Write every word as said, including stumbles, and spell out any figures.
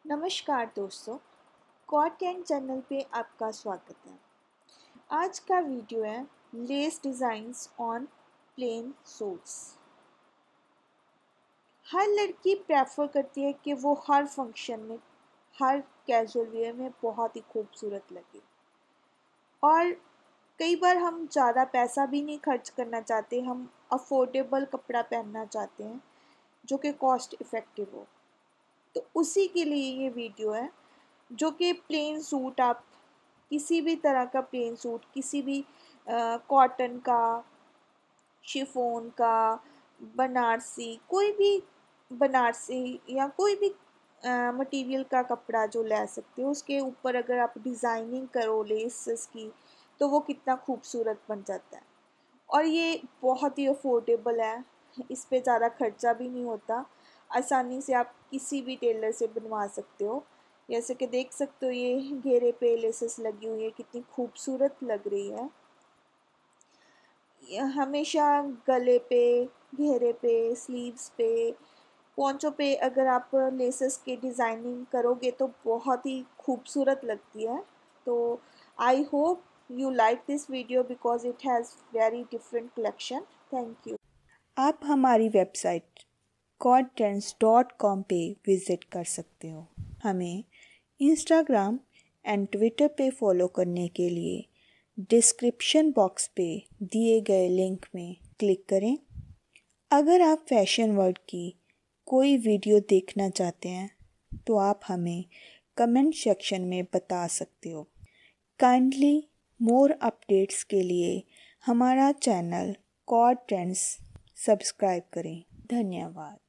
नमस्कार दोस्तों, content channel पे आपका स्वागत है। आज का वीडियो है lace designs on plain suits. हर लड़की प्रेफर करती है कि वो हर फंक्शन में, हर कैजुअल वेयर में बहुत ही खूबसूरत लगे, और कई बार हम ज़्यादा पैसा भी नहीं खर्च करना चाहते, हम अफोर्डेबल कपड़ा पहनना चाहते हैं जो कि कॉस्ट इफ़ेक्टिव हो। तो उसी के लिए ये वीडियो है, जो कि प्लेन सूट, आप किसी भी तरह का प्लेन सूट, किसी भी कॉटन का, शिफॉन का, बनारसी, कोई भी बनारसी या कोई भी मटेरियल का कपड़ा जो ले सकते हो, उसके ऊपर अगर आप डिज़ाइनिंग करो लेसेस की, तो वो कितना खूबसूरत बन जाता है। और ये बहुत ही अफोर्डेबल है, इस पे ज़्यादा खर्चा भी नहीं होता, आसानी से आप किसी भी टेलर से बनवा सकते हो। जैसे कि देख सकते हो, ये घेरे पे लेसेस लगी हुई है, कितनी खूबसूरत लग रही है। ये हमेशा गले पे, घेरे पे, स्लीव्स पे, पोंचों पे अगर आप लेसेस की डिज़ाइनिंग करोगे तो बहुत ही खूबसूरत लगती है। तो I hope you like this video because it has very different collection. Thank you. आप हमारी website cod trends dot com पे विज़िट कर सकते हो। हमें इंस्टाग्राम एंड ट्विटर पे फॉलो करने के लिए डिस्क्रिप्शन बॉक्स पे दिए गए लिंक में क्लिक करें। अगर आप फैशन वर्ल्ड की कोई वीडियो देखना चाहते हैं तो आप हमें कमेंट सेक्शन में बता सकते हो। काइंडली मोर अपडेट्स के लिए हमारा चैनल कॉड ट्रेंड्स सब्सक्राइब करें। धन्यवाद।